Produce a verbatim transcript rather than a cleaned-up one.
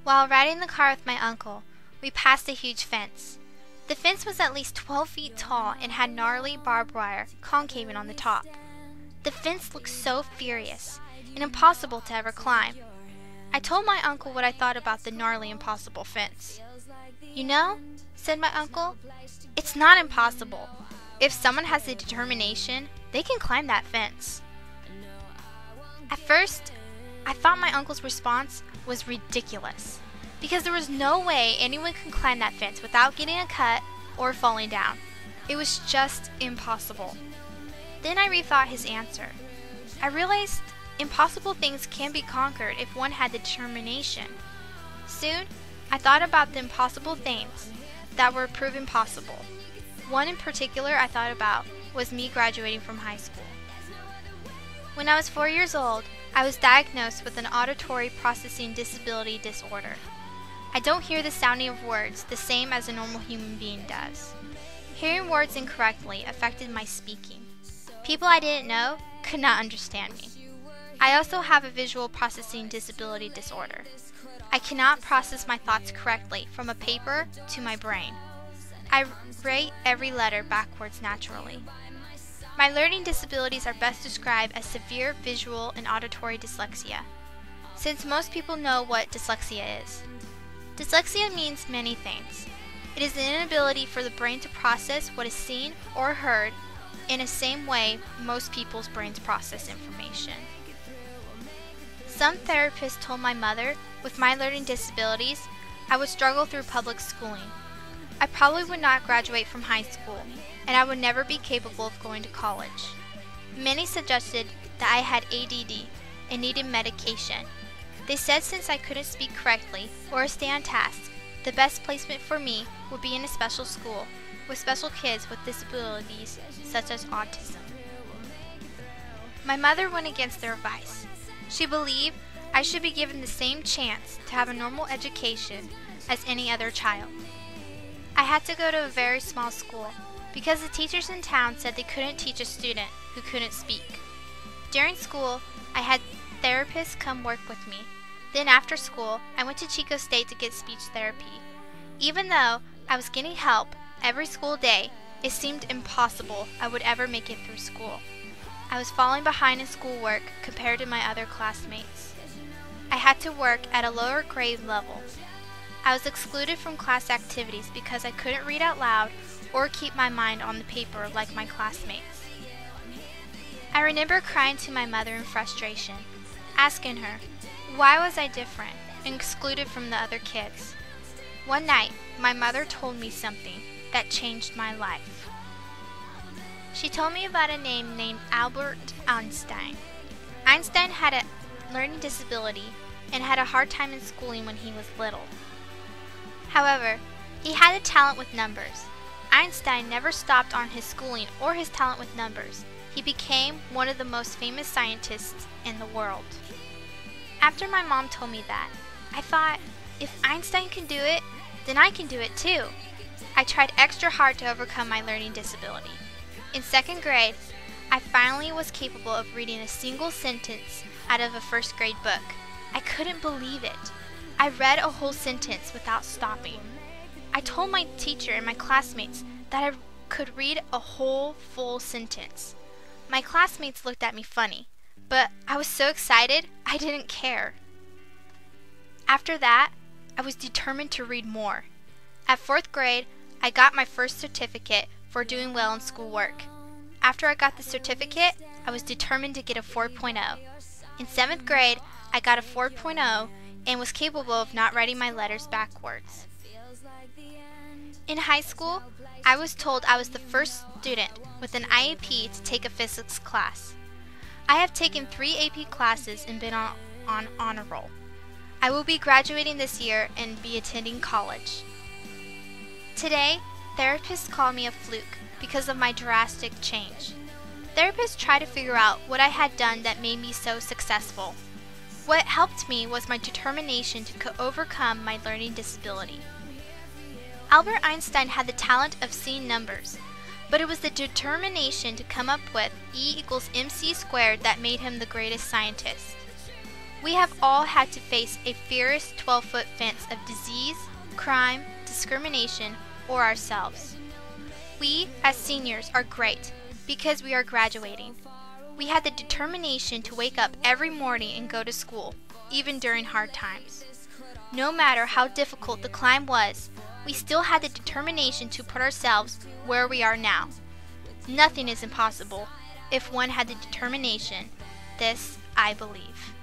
While riding in the car with my uncle, we passed a huge fence. The fence was at least twelve feet tall and had gnarly barbed wire concaving on the top. The fence looked so furious and impossible to ever climb. I told my uncle what I thought about the gnarly, impossible fence. "You know," said my uncle, "it's not impossible. If someone has the determination, they can climb that fence." At first, I thought my uncle's response was ridiculous, because there was no way anyone could climb that fence without getting a cut or falling down. It was just impossible. Then I rethought his answer. I realized impossible things can be conquered if one had the determination. Soon, I thought about the impossible things that were proven possible. One in particular I thought about was me graduating from high school. When I was four years old, I was diagnosed with an auditory processing disability disorder. I don't hear the sounding of words the same as a normal human being does. Hearing words incorrectly affected my speaking. People I didn't know could not understand me. I also have a visual processing disability disorder. I cannot process my thoughts correctly from a paper to my brain. I write every letter backwards naturally. My learning disabilities are best described as severe visual and auditory dyslexia, since most people know what dyslexia is. Dyslexia means many things. It is the inability for the brain to process what is seen or heard in the same way most people's brains process information. Some therapists told my mother, with my learning disabilities, I would struggle through public schooling. I probably would not graduate from high school, and I would never be capable of going to college. Many suggested that I had A D D and needed medication. They said since I couldn't speak correctly or stay on task, the best placement for me would be in a special school with special kids with disabilities such as autism. My mother went against their advice. She believed I should be given the same chance to have a normal education as any other child. I had to go to a very small school because the teachers in town said they couldn't teach a student who couldn't speak. During school, I had therapists come work with me. Then after school, I went to Chico State to get speech therapy. Even though I was getting help every school day, it seemed impossible I would ever make it through school. I was falling behind in schoolwork compared to my other classmates. I had to work at a lower grade level. I was excluded from class activities because I couldn't read out loud or keep my mind on the paper like my classmates. I remember crying to my mother in frustration, asking her, why was I different and excluded from the other kids? One night, my mother told me something that changed my life. She told me about a name named Albert Einstein. Einstein had a learning disability and had a hard time in schooling when he was little. However, he had a talent with numbers. Einstein never stopped on his schooling or his talent with numbers. He became one of the most famous scientists in the world. After my mom told me that, I thought, if Einstein can do it, then I can do it too. I tried extra hard to overcome my learning disability. In second grade, I finally was capable of reading a single sentence out of a first grade book. I couldn't believe it. I read a whole sentence without stopping. I told my teacher and my classmates that I could read a whole full sentence. My classmates looked at me funny, but I was so excited I didn't care. After that, I was determined to read more. At fourth grade, I got my first certificate for doing well in schoolwork. After I got the certificate, I was determined to get a four point oh. In seventh grade, I got a four point oh and was capable of not writing my letters backwards. In high school, I was told I was the first student with an I E P to take a physics class. I have taken three A P classes and been on, on honor roll. I will be graduating this year and be attending college. Today, therapists call me a fluke because of my drastic change. Therapists try to figure out what I had done that made me so successful. What helped me was my determination to co- overcome my learning disability. Albert Einstein had the talent of seeing numbers, but it was the determination to come up with E equals mc squared that made him the greatest scientist. We have all had to face a fierce twelve-foot fence of disease, crime, discrimination, or ourselves. We, as seniors, are great because we are graduating. We had the determination to wake up every morning and go to school, even during hard times. No matter how difficult the climb was, we still had the determination to put ourselves where we are now. Nothing is impossible if one had the determination. This I believe.